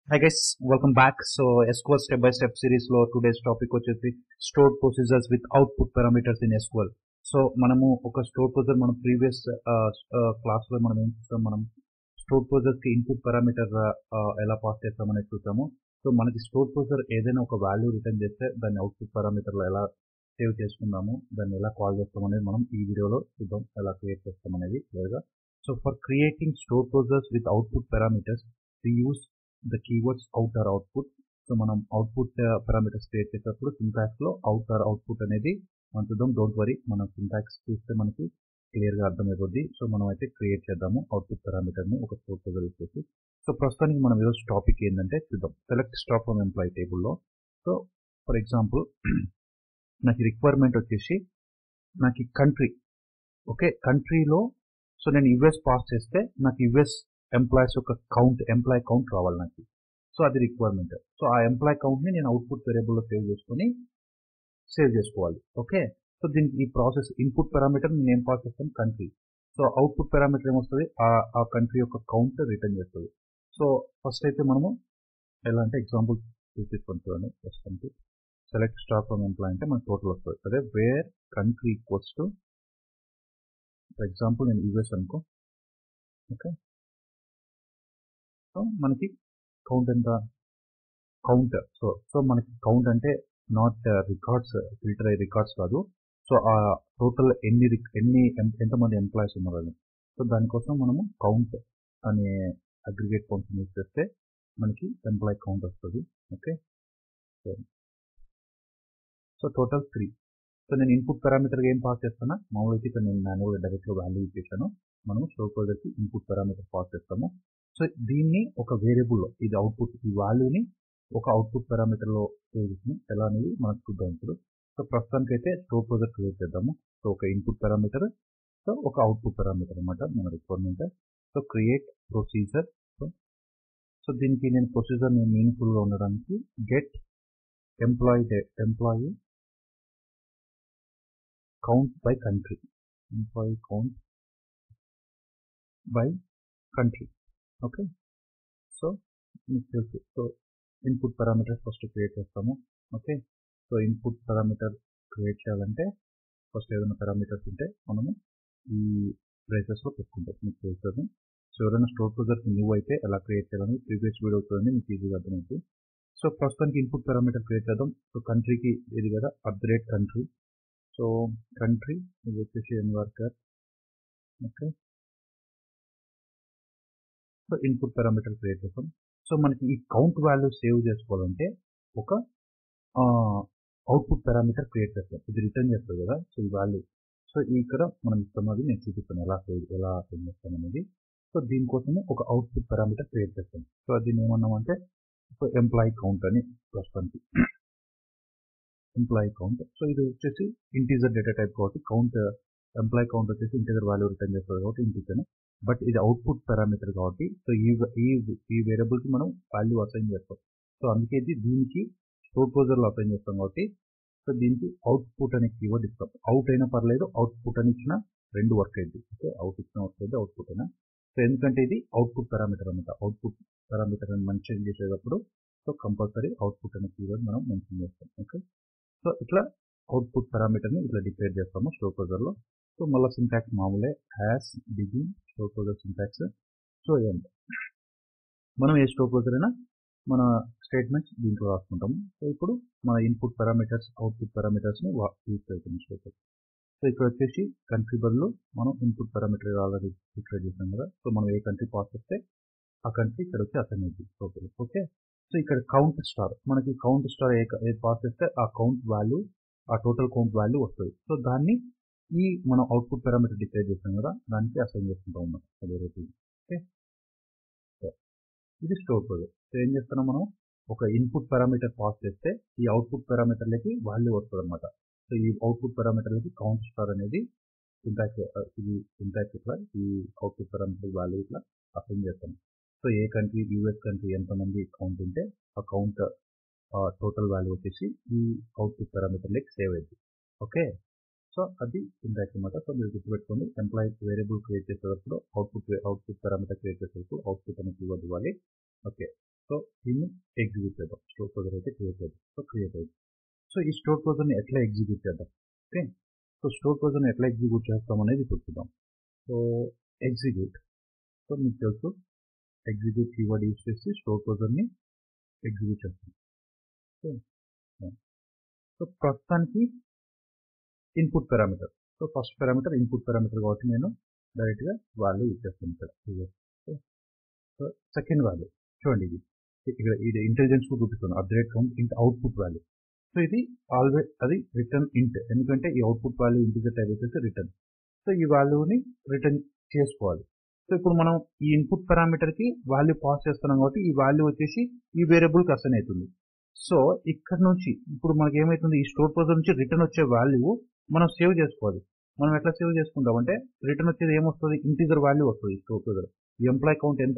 Hi guys, welcome back. So SQL step by step series లో today's topic వచ్చేసి stored procedures with output parameters in SQL. So మనము ఒక store procedure మనం previous class లో మనం ఏం చూస్తాం, మనం స్టోర్ ప్రొసీజర్ కి ఇన్పుట్ పారామీటర్ ఎలా పాస్ చేస్తామనేది చూసాము. సో మనకి స్టోర్ ప్రొసీజర్ ఏదైనా ఒక వాల్యూ రిటర్న్ చేస్తే దాన్ని అవుట్పుట్ పారామీటర్ లో ఎలా సేవ్ చేసుకుందాము, దాన్ని ఎలా కాల్ చేస్తాం అనేది మనం ఈ వీడియోలో చూద్దాం, ఎలా క్రియేట్ చేస్తాం అనేది క్లియర్గా. So for creating store procedures with output parameters we use the keywords out or output. So మనం అవుట్పుట్ పారామీటర్స్ క్రియేట్ చేసేటప్పుడు సింటాక్స్ లో అవుట్ ఆర్ అవుట్పుట్ అనేది మనం చూద్దాం. డోంట్ వరీ, మనం సింటాక్స్ చూస్తే మనకి క్లియర్ గా అర్థమైపోద్ది. సో మనం అయితే క్రియేట్ చేద్దాము అవుట్పుట్ పారామీటర్ ని ఒక స్టోర్ ప్రొసీజర్ వచ్చేసి. సో ప్రస్తుతానికి మనం ఈరోజు టాపిక్ ఏంటంటే చూద్దాం, సెలెక్ట్ స్టాక్ ఫ్రమ్ ఎంప్లాయీ టేబుల్లో. సో ఫర్ ఎగ్జాంపుల్ నాకు రిక్వైర్మెంట్ వచ్చేసి నాకు కంట్రీ, ఓకే, కంట్రీలో సో నేను యుఎస్ పాస్ చేస్తే నాకు యుఎస్ ఎంప్లాయీస్ యొక్క కౌంట్, ఎంప్లాయీ కౌంట్ రావాలి నాకు. సో అది రిక్వైర్మెంట్. సో ఆ ఎంప్లాయీ కౌంట్ని నేను అవుట్పుట్ వేరియబుల్లో సేవ్ చేసుకోవాలి. ఓకే, సో దీనికి ఈ ప్రాసెస్ ఇన్పుట్ పారామీటర్ నేను ఏం పాస్ చేస్తాను, కంట్రీ. సో అవుట్పుట్ పారామీటర్ ఏమొస్తుంది, ఆ కంట్రీ యొక్క కౌంట్ రిటర్న్ చేస్తుంది. సో ఫస్ట్ అయితే మనము ఎలా అంటే ఎగ్జాంపుల్ చూపించుకొని చూడండి. ప్రస్తుతానికి సెలెక్ట్ స్టార్ ఫ్రమ్ ఎంప్లాయీ అంటే మనకు టోటల్ వస్తుంది. అదే where country equals to, for example నేను యూఎస్ అనుకో. ఓకే, సో మనకి కౌంట్ ఎంత, కౌంట్. సో మనకి కౌంట్ అంటే నాట్ రికార్డ్స్, ఫిల్టర్ అయ్యే రికార్డ్స్ కాదు. సో ఆ టోటల్ ఎంతమంది ఎంప్లాయీస్ ఉన్నారు. సో దానికోసం మనము కౌంట్ అనే అగ్రిగేట్ ఫంక్షన్ యూజ్ చేస్తే మనకి ఎంప్లాయీ కౌంట్ వస్తుంది. Okay, so total 3. సో నేను ఇన్పుట్ పారామీటర్గా ఏం పాస్ చేస్తాను, మామూలుగా ఇక్కడ నేను మాన్యువల్గా డైరెక్ట్గా వాల్యూ ఇచ్చేసాను. మనము స్టోర్ ప్రొసీజర్కి ఇన్పుట్ పారామీటర్ పాస్ చేస్తాము. సో దీన్ని ఒక వేరియబుల్లో, ఇది అవుట్పుట్, ఈ వాల్యూని ఒక అవుట్పుట్ పారామీటర్లో సేవ్ చేసి ఎలా అనేది మనకు చూద్దాం ఇప్పుడు. సో ప్రస్తుతానికి అయితే స్టోర్ ప్రొసీజర్ క్రియేట్ చేద్దాము. సో ఒక ఇన్పుట్ పారామీటర్, సో ఒక అవుట్పుట్ పారామీటర్ అనమాట మన requirement. So create procedure. So దీనికి నేను ప్రొసీజర్ మీనింగ్ఫుల్గా ఉండడానికి get employee count by country, employee count by country. Okay, so మీకు తెలుసు. So input parameter first create చేస్తాము. Okay, so input parameter create చేయాలంటే ఫస్ట్ ఏదైనా పారామీటర్స్ ఉంటే మనము ఈ బ్రేసెస్లో పెట్టుకుంటాం, మీకు తెలుస్తుంది. సో ఎవరైనా స్టోర్ ప్రొసీజర్కి న్యూ అయితే ఎలా క్రియేట్ చేయాలని ప్రీవియస్ వీడియో చూడండి, మీకు ఈజీగా అర్థమవుతుంది. సో ప్రస్తుతానికి ఇన్పుట్ పారామీటర్ క్రియేట్ చేద్దాం. సో కంట్రీకి ఇది కదా అప్గ్రేడ్ కంట్రీ. సో కంట్రీ ఇది వచ్చేసి nvarchar. Okay, so input parameter create చేస్తాం. సో మనకి ఈ కౌంట్ వాల్యూ సేవ్ చేసుకోవాలంటే ఒక అవుట్పుట్ పారామీటర్ క్రియేట్ చేస్తాం, ఇది రిటర్న్ చేస్తుంది కదా. సో ఈ వాల్యూ, సో ఇక్కడ మనం ఇస్తున్నది నేను చూపిస్తాను ఎలా సేవ్ చేస్తాం అనేది. సో దీనికోసమే ఒక అవుట్పుట్ పారామీటర్ క్రియేట్ చేస్తాం. సో దీన్ని ఏమన్నామంటే సో ఎంప్లాయీ కౌంట్ అని, ప్రస్తుతానికి ఎంప్లాయీ కౌంట్. సో ఇది వచ్చేసి ఇంటీజర్ డేటా టైప్ కాబట్టి కౌంట్, ఎంప్లాయీ కౌంట్ వచ్చేసి ఇంటీజర్ వాల్యూ రిటర్న్ చేస్తుంది కాబట్టి ఇంటీజర్. బట్ ఇది అవుట్పుట్ పారామీటర్ కాబట్టి సో ఈ వేరియబుల్కి మనం వాల్యూ అసైన్ చేస్తాం. సో అందుకే దీనికి స్టోర్ ప్రొసీజర్లో అసైన్ చేస్తాం కాబట్టి సో దీనికి అవుట్పుట్ అనే కీవర్డ్ ఇస్తాం. అవుట్ అయినా పర్లేదు, అవుట్పుట్ అని ఇచ్చిన రెండు వర్క్ అయింది. ఓకే, అవుట్ ఇచ్చిన వర్క్ అయితే అవుట్పుట్ అయినా. సో ఎందుకంటే ఇది అవుట్పుట్ పారామీటర్ అనమాట. అవుట్పుట్ పారామీటర్ అని మెన్షన్ చేసేటప్పుడు సో కంపల్సరీ అవుట్పుట్ అనే కీవర్డ్ మనం మెన్షన్ చేస్తాం. ఓకే, సో ఇట్లా అవుట్పుట్ పారామీటర్ని ఇట్లా డిక్లేర్ చేస్తాము స్టోర్ ప్రొసీజర్లో. సో మళ్ళీ సింటాక్స్ మామూలే, as begin store procedure syntax. So end, మనం ఏ స్టోర్ ప్రొసీజర్ అయినా మన స్టేట్మెంట్స్ దీంట్లో రాసుకుంటాము. సో ఇప్పుడు మన ఇన్పుట్ పారామీటర్స్, అవుట్పుట్ పారామీటర్స్ని యూజ్ చేస్తాము స్టోర్. సో ఇక్కడ వచ్చేసి కంట్రీ బదులు మనం ఇన్పుట్ పారామీటర్ ఆల్రెడీ డిక్లేర్ చేసాం కదా. సో మనం ఏ కంట్రీ పాస్ చేస్తే ఆ కంట్రీ ఇక్కడ వచ్చి అసైన్ అవుతుంది. ఓకే, సో ఇక్కడ కౌంట్ స్టార్, మనకి కౌంట్ స్టార్ ఏ పాస్ చేస్తే ఆ కౌంట్ వాల్యూ, ఆ టోటల్ కౌంట్ వాల్యూ వస్తుంది. సో దాన్ని ఈ మనం అవుట్పుట్ పారామీటర్ డిక్లేర్ చేసాం కదా దానికి అసైన్ చేసుకుంటా ఉన్నాం అదే రూపీ. ఓకే, ఇది స్టోర్ ప్రొసీజర్. సో ఏం చేస్తున్నాం, మనం ఒక ఇన్పుట్ పారామీటర్ పాస్ చేస్తే ఈ అవుట్పుట్ పారామీటర్లకి వాల్యూ వస్తుంది అనమాట. సో ఈ అవుట్పుట్ పారామీటర్లకి కౌంట్ స్టార్ అనేది సింటాక్స్, ఇది సింటాక్స్ ఇట్లా ఈ అవుట్పుట్ పారామీటర్ వాల్యూ ఇట్లా అసైన్ చేస్తాం. సో ఏ కంట్రీ, యూఎస్ కంట్రీ ఎంతమంది కౌంట్ ఉంటే ఆ కౌంట్ టోటల్ వాల్యూ వచ్చేసి ఈ అవుట్పుట్ పారామీటర్లకి సేవ్ అయింది. ఓకే, సో అది సింటాక్స్ అనమాట. సో మీరు గుర్తుపెట్టుకోండి, ఎంప్లాయీ వేరియబుల్ క్రియేట్ చేసేటప్పుడు అవుట్పుట్ పారామీటర్ క్రియేట్ చేసేటప్పుడు అవుట్పుట్ అనేది కీవర్డ్ ఇవ్వాలి. ఓకే, సో దీన్ని ఎగ్జిక్యూట్ చేద్దాం. స్టోర్ ప్రొసీజర్ అయితే క్రియేట్ చేద్దాం. సో క్రియేట్ అయింది. సో ఈ స్టోర్ ప్రొసీజర్ని ఎట్లా ఎగ్జిక్యూట్ చేద్దాం. ఓకే, సో స్టోర్ ప్రొసీజర్ని ఎట్లా ఎగ్జిక్యూట్ చేస్తాం అనేది ఇప్పుడు చూద్దాం. సో ఎగ్జిక్యూట్, సో మీకు తెలుసు ఎగ్జిక్యూట్ కీవర్డ్ యూజ్ చేసి స్టోర్ ప్రొసీజర్ని ఎగ్జిక్యూట్ చేస్తాం. సో ప్రస్తుతానికి input parameter, so first parameter input parameter కాబట్టి నేను డైరెక్ట్గా వాల్యూ ఇచ్చేస్తాను ఇక్కడ. సో సెకండ్ వాల్యూ చూడండి, ఇది ఇంటెలిజెన్స్ చూపిస్తుంది update count int output value. So ఇది ఆల్వేస్ అది రిటర్న్ ఇంట్, ఎందుకంటే ఈ అవుట్పుట్ వాల్యూ ఇంటిజర్ టైప్ వచ్చేసి రిటర్న్. సో ఈ వాల్యూని రిటర్న్ చేసుకోవాలి. సో ఇప్పుడు మనం ఈ ఇన్పుట్ పారామీటర్కి వాల్యూ పాస్ చేస్తున్నాం కాబట్టి ఈ వాల్యూ వచ్చేసి ఈ వేరియబుల్కి అసైన్ అవుతుంది. సో ఇక్కడ నుంచి ఇప్పుడు మనకి ఏమవుతుంది, ఈ స్టోర్ ప్రొసీజర్ నుంచి రిటర్న్ వచ్చే వాల్యూ మనం సేవ్ చేసుకోవాలి. మనం ఎట్లా సేవ్ చేసుకుంటాం అంటే రిటర్న్ వచ్చేది ఏమొస్తుంది, ఇంటిజర్ వాల్యూ వస్తుంది స్టోర్ ప్రొసీజర్. ఎంప్లాయ్ కౌంట్ ఎంత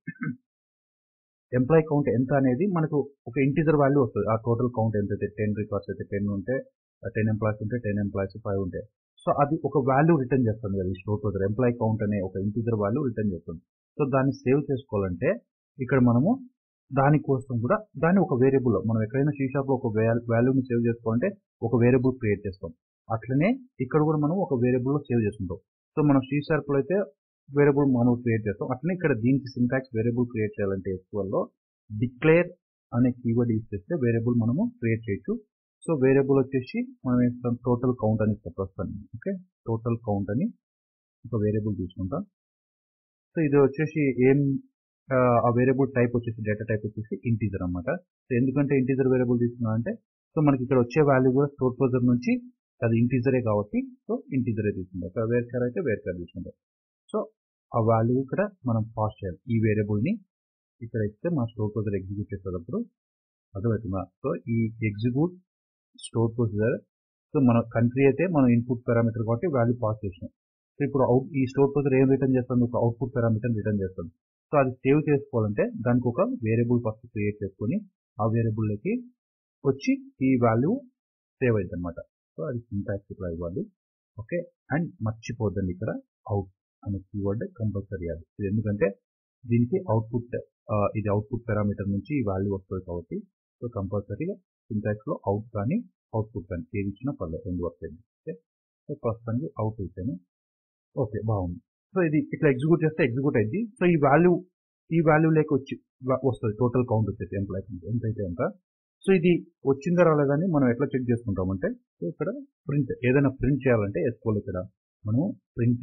అనేది మనకు ఒక ఇంటిజర్ వాల్యూ వస్తుంది. ఆ టోటల్ కౌంట్ ఎంత అయితే 10 రికార్డ్స్ అయితే 10 ఉంటే 10 ఎంప్లాయీస్ ఉంటే 10 ఎంప్లాయీస్ 5 ఉంటాయి. సో అది ఒక వాల్యూ రిటర్న్ చేస్తుంది కదా ఈ స్టోర్ ప్రొసీజర్. ఎంప్లాయ్ కౌంట్ అనే ఒక ఇంటిజర్ వాల్యూ రిటర్న్ చేస్తుంది. సో దాన్ని సేవ్ చేసుకోవాలంటే ఇక్కడ మనము దానికోసం కూడా దాన్ని ఒక వేరియబుల్లో మనం ఎక్కడైనా C# లో ఒక వాల్యూని సేవ్ చేసుకోవాలంటే ఒక వేరియబుల్ క్రియేట్ చేస్తాం. అట్లనే ఇక్కడ కూడా మనం ఒక వేరియబుల్లో సేవ్ చేసుకుంటాం. సో మనం C# లో అయితే వేరియబుల్ మనం క్రియేట్ చేస్తాం. అట్లనే ఇక్కడ దీనికి సింటాక్స్ వేరియబుల్ క్రియేట్ చేయాలంటే SQL లో డిక్లేర్ అనే కీవర్డ్ యూజ్ చేస్తే వేరియబుల్ మనము క్రియేట్ చేయొచ్చు. సో వేరియబుల్ వచ్చేసి మనం వేస్తాం టోటల్ కౌంట్ అని చెప్పొస్తాను. ఓకే, టోటల్ కౌంట్ అని ఒక వేరియబుల్ తీసుకుంటాం. సో ఇది వచ్చేసి ఆ వేరియబుల్ టైప్ వచ్చేసి డేటా టైప్ వచ్చేసి ఇంటీజర్ అనమాట. సో ఎందుకంటే ఇంటీజర్ వేరియబుల్ తీసుకున్నా అంటే సో మనకి ఇక్కడ వచ్చే వాల్యూ కూడా స్టోర్ ప్రొసీజర్ నుంచి అది ఇంటీజరే కాబట్టి సో ఇంటీజరే తీసుకుంటాం. సో వేర్చార్ అయితే వేర్చార్ తీసుకుంటాం. సో ఆ వాల్యూ ఇక్కడ మనం పాస్ చేయాలి. ఈ వేరియబుల్ని ఇక్కడ ఇస్తే మన స్టోర్ ప్రొసీజర్ ఎగ్జిక్యూట్ చేసేటప్పుడు అర్థమవుతుందా. సో ఈ ఎగ్జిక్యూట్ స్టోర్ ప్రొసీజర్, సో మన కంట్రీ అయితే మనం ఇన్పుట్ పారామీటర్ కాబట్టి వాల్యూ పాస్ చేసినాం. సో ఇప్పుడు ఈ స్టోర్ ప్రొసీజర్ ఏం రిటర్న్ చేస్తుంది, ఒక అవుట్పుట్ పారామీటర్ రిటర్న్ చేస్తుంది. సో అది సేవ్ చేసుకోవాలంటే దానికి ఒక వేరియబుల్ ఫస్ట్ క్రియేట్ చేసుకొని ఆ వేరియబుల్లోకి వచ్చి ఈ వాల్యూ సేవ్ అయింది అనమాట. సో అది సింటాక్స్ ఇక్కడ ఇవ్వాలి. ఓకే, అండ్ మర్చిపోద్దండి ఇక్కడ అవుట్ అనే కీవర్డ్ కంపల్సరీ అది. ఎందుకంటే దీనికి అవుట్పుట్ ఇది అవుట్పుట్ పారామీటర్ నుంచి ఈ వాల్యూ వస్తుంది కాబట్టి సో కంపల్సరీగా సింటాక్స్లో అవుట్ కానీ అవుట్పుట్ కానీ ఏది ఇచ్చినా పర్లేదు, రెండు వస్తాయి. ఓకే, సో ప్రస్తుతానికి అవుట్ అయితేనే ఓకే బాగుంది. సో ఇది ఇట్లా ఎగ్జిక్యూట్ చేస్తే ఎగ్జిక్యూట్ అయింది. సో ఈ వాల్యూ లేక వస్తుంది టోటల్ కౌంట్ వచ్చేసి ఎంప్లాయ్ కౌంట్ ఎంత అయితే ఎంత. సో ఇది వచ్చిందా రాలేదని మనం ఎట్లా చెక్ చేసుకుంటామంటే సో ఇక్కడ ప్రింట్ ఏదైనా ప్రింట్ చేయాలంటే SQL ఇక్కడ మనం ప్రింట్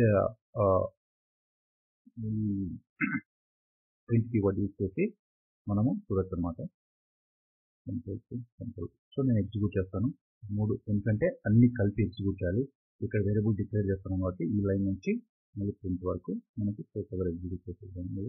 కీవర్డ్ యూజ్ చేసి మనము చూడొచ్చు అనమాట. సో నేను ఎగ్జిక్యూట్ చేస్తాను 3, ఎందుకంటే అన్ని కలిపి ఎగ్జిక్యూట్ చేయాలి. ఇక్కడ వేరియబుల్ డిక్లేర్ చేస్తున్నాం కాబట్టి ఈ లైన్ నుంచి మళ్ళీ ప్రింట్ వరకు మనకి టోటల్ ఎగ్జిక్యూట్ చేసేది.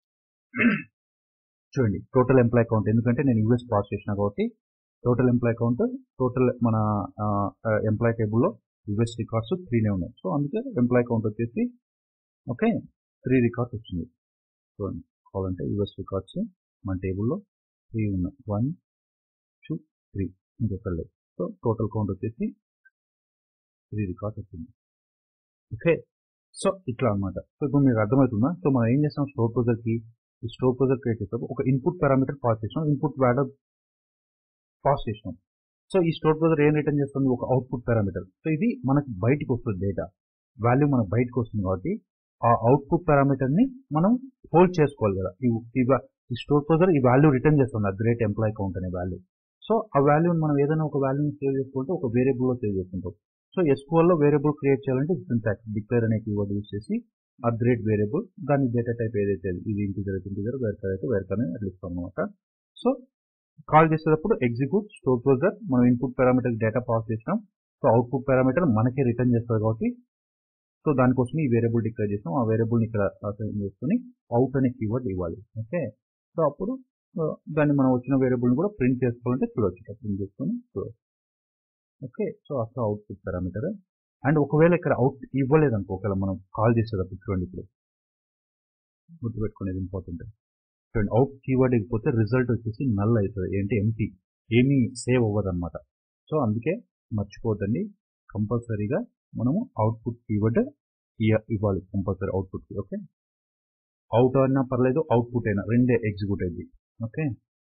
చూడండి టోటల్ ఎంప్లాయ్ కౌంట్, ఎందుకంటే నేను యూఎస్ పాస్ చేసిన కాబట్టి టోటల్ ఎంప్లాయ్ కౌంట్ టోటల్ మన ఎంప్లాయ్ టేబుల్లో యూఎస్ రికార్డ్స్ 3నే ఉన్నాయి. సో అందుకే ఎంప్లాయ్ కౌంట్ వచ్చేసి ఓకే 3 రికార్డ్స్ వచ్చింది. చూడండి కావాలంటే యూఎస్ రికార్డ్స్ మన టేబుల్లో 3 ఉన్నాయి, 1 2 3 ఇంకొక లేదు. సో టోటల్ కౌంట్ వచ్చేసి 3 రికార్డ్స్ వచ్చింది. ఓకే, సో ఇట్లా అనమాట. సో ఇప్పుడు మీకు అర్థమవుతుందా. సో మనం ఏం చేస్తాం, స్టోర్ ప్రొసీజర్కి ఈ స్టోర్ ప్రొసీజర్ క్రియేట్ చేస్తాం, ఒక ఇన్పుట్ పారామీటర్ పాస్ చేసినాం, ఇన్పుట్ వాల్యూ పాస్ చేసినాం. సో ఈ స్టోర్ ప్రొసీజర్ ఏం రిటర్న్ చేస్తుంది, ఒక అవుట్పుట్ పారామీటర్. సో ఇది మనకి బయటికి వస్తుంది, డేటా వాల్యూ మనకు బయటకు వస్తుంది కాబట్టి ఆ అవుట్పుట్ పారామీటర్ని మనం హోల్డ్ చేసుకోవాలి కదా. ఈ స్టోర్ ప్రొసీజర్ ఈ వాల్యూ రిటర్న్ చేస్తుంది, అట్ ఎంప్లాయ్ కౌంట్ అనే వాల్యూ. సో ఆ వాల్యూని మనం ఏదైనా ఒక వాల్యూని సేవ్ చేసుకుంటే ఒక వేరియబుల్లో సేవ్ చేసుకుంటాం. సో SQL లో వేరియబుల్ క్రియేట్ చేయాలంటే సింటాక్స్ డిక్లేర్ అనే కీవర్డ్ యూజ్ చేసి వేరియబుల్ దాని డేటా టైప్ ఏదైతే ఇది ఇంటిజర్ అయితే ఇంటిజర్, వేర్కర్ అయితే వేర్కర్ అని అట్లా ఇస్తాం అనమాట. సో కాల్ చేసేటప్పుడు ఎగ్జిక్యూట్ స్టోర్ ప్రొసీజర్ మనం ఇన్పుట్ పారామీటర్ డేటా పాస్ చేసినాం. సో అవుట్పుట్ పారామీటర్ మనకే రిటర్న్ చేస్తుంది కాబట్టి సో దానికోసం ఈ వేరియబుల్ డిక్లేర్ చేసినాం. ఆ వేరియబుల్ని ఇక్కడ అసైన్ చేసుకుని అవుట్ అనే కీవర్డ్ ఇవ్వాలి. ఓకే, సో అప్పుడు దాన్ని మనం వచ్చిన వేరియబుల్ని కూడా ప్రింట్ చేసుకోవాలంటే చూడవచ్చు, ప్రింట్ చేసుకొని చూడవచ్చు. ఓకే, సో అట్లా అవుట్పుట్ పారామీటర్. అండ్ ఒకవేళ ఇక్కడ అవుట్ ఇవ్వలేదనుకో, ఒకవేళ మనం కాల్ చేసేటప్పుడు చూడండి, ఇప్పుడు గుర్తుపెట్టుకునేది ఇంపార్టెంట్. చూడండి అవుట్ కీవర్డ్ ఇకపోతే రిజల్ట్ వచ్చేసి నల్ అవుతుంది, ఏంటి ఎంటీ, ఏమీ సేవ్ అవ్వదు అనమాట. సో అందుకే మర్చిపోద్దండి, కంపల్సరీగా మనము అవుట్పుట్ కీవర్డ్ ఇవ్వాలి కంపల్సరీ అవుట్పుట్కి. ఓకే, అవుట్ అయినా పర్లేదు అవుట్పుట్ అయినా రెండే ఎగ్జిక్యూట్ అయింది. ఓకే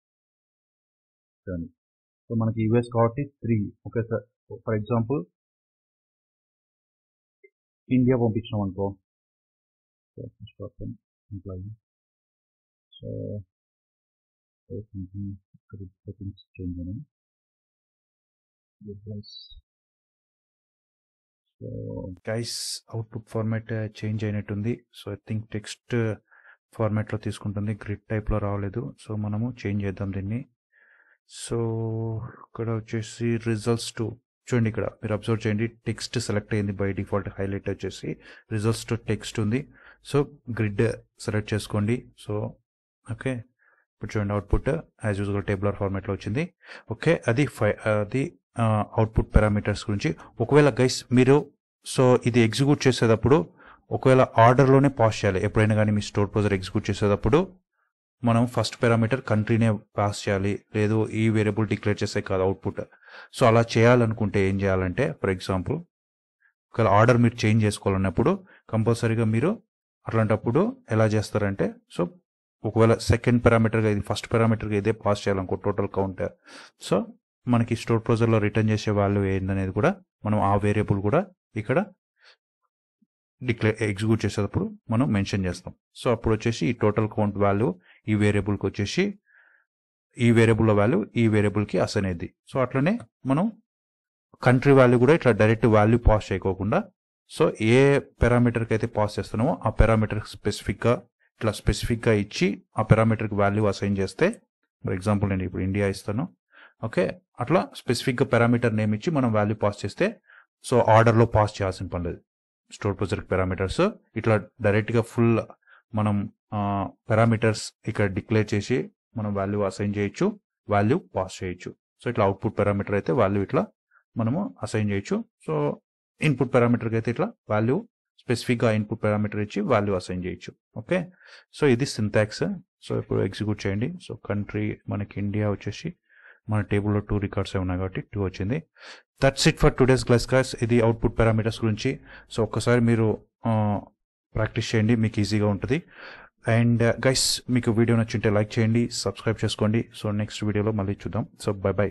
సో మనకి యూఎస్ కాబట్టి 3 okay sir for example India పంపించాం అనుకో ఎంప్లాయీ సో సెట్టింగ్స్ చేంజ్ అని so guys output format change అయినట్టుంది సో ఐ థింక్ టెక్స్ట్ ఫార్మాట్లో తీసుకుంటుంది గ్రిడ్ టైప్లో రావలేదు సో మనము చేంజ్ చేద్దాం దీన్ని సో ఇక్కడ వచ్చేసి రిజల్ట్స్ టు చూడండి ఇక్కడ మీరు అబ్జర్వ్ చేయండి టెక్స్ట్ సెలెక్ట్ అయింది బై డిఫాల్ట్ హైలైట్ వచ్చేసి రిజల్ట్స్ టు టెక్స్ట్ ఉంది సో గ్రిడ్ సెలెక్ట్ చేసుకోండి సో ఓకే ఇప్పుడు చూడండి అవుట్పుట్ యాజ్ యూజువల్ టేబులర్ ఫార్మాట్లో వచ్చింది ఓకే అది అవుట్పుట్ పారామీటర్స్ గురించి ఒకవేళ గైస్ మీరు సో ఇది ఎగ్జిక్యూట్ చేసేటప్పుడు ఒకవేళ ఆర్డర్లోనే పాస్ చేయాలి ఎప్పుడైనా కానీ మీ స్టోర్ ప్రొసీజర్ ఎగ్జిక్యూట్ చేసేటప్పుడు మనం ఫస్ట్ పారామీటర్ కంట్రీనే పాస్ చేయాలి లేదు ఈ వేరియబుల్ డిక్లేర్ చేసే కాదు అవుట్పుట్ సో అలా చేయాలనుకుంటే ఏం చేయాలంటే ఫర్ ఎగ్జాంపుల్ ఒకవేళ ఆర్డర్ మీరు చేంజ్ చేసుకోవాలన్నప్పుడు కంపల్సరీగా మీరు అట్లాంటప్పుడు ఎలా చేస్తారంటే సో ఒకవేళ సెకండ్ పారామీటర్గా ఇది ఫస్ట్ పారామీటర్గా ఇదే పాస్ చేయాలనుకో టోటల్ కౌంట్ సో మనకి స్టోర్ ప్రొసీజర్లో రిటర్న్ చేసే వాల్యూ ఏందనేది కూడా మనం ఆ వేరియబుల్ కూడా ఇక్కడ ఎగ్జిక్యూట్ చేసేటప్పుడు మనం మెన్షన్ చేస్తాం సో అప్పుడు వచ్చేసి ఈ టోటల్ కౌంట్ వాల్యూ ఈ వేరియబుల్కి వచ్చేసి ఈ వేరియబుల్ వాల్యూ ఈ వేరియబుల్కి అసైన్ అయ్యింది సో అట్లనే మనం కంట్రీ వాల్యూ కూడా ఇట్లా డైరెక్ట్ వాల్యూ పాస్ చేయకోకుండా సో ఏ పారామీటర్కి అయితే పాస్ చేస్తున్నామో ఆ పారామీటర్ స్పెసిఫిక్గా ఇచ్చి ఆ పారామీటర్కి వాల్యూ అసైన్ చేస్తే ఫర్ ఎగ్జాంపుల్ నేను ఇప్పుడు ఇండియా ఇస్తాను ఓకే అట్లా స్పెసిఫిక్గా పారామీటర్ నేమ్ ఇచ్చి మనం వాల్యూ పాస్ చేస్తే సో ఆర్డర్లో పాస్ చేయాల్సిన పని లేదు స్టోర్ ప్రొసీజర్ పారామీటర్స్ ఇట్లా డైరెక్ట్గా ఫుల్ మనం పారామీటర్స్ ఇక్కడ డిక్లేర్ చేసి మనం వాల్యూ అసైన్ చేయొచ్చు వాల్యూ పాస్ చేయొచ్చు సో ఇట్లా అవుట్పుట్ పారామీటర్ అయితే వాల్యూ ఇట్లా మనము అసైన్ చేయొచ్చు సో ఇన్పుట్ పారామీటర్కి అయితే ఇట్లా వాల్యూ స్పెసిఫిక్గా ఇన్పుట్ పారామీటర్ ఇచ్చి వాల్యూ అసైన్ చేయొచ్చు ఓకే సో ఇది సింటాక్స్ సో ఇప్పుడు ఎగ్జిక్యూట్ చేయండి సో కంట్రీ మనకి ఇండియా వచ్చేసి మన టేబుల్లో 2 రికార్డ్స్ ఉన్నాయి కాబట్టి 2 వచ్చింది that's it for today's class guys ఇది అవుట్పుట్ పారామీటర్స్ గురించి సో ఒక్కసారి మీరు ప్రాక్టీస్ చేయండి మీకు ఈజీగా ఉంటుంది అండ్ గైస్ మీకు వీడియో నచ్చింటే లైక్ చేయండి సబ్స్క్రైబ్ చేసుకోండి సో నెక్స్ట్ వీడియోలో మళ్ళీ చూద్దాం సో బై బై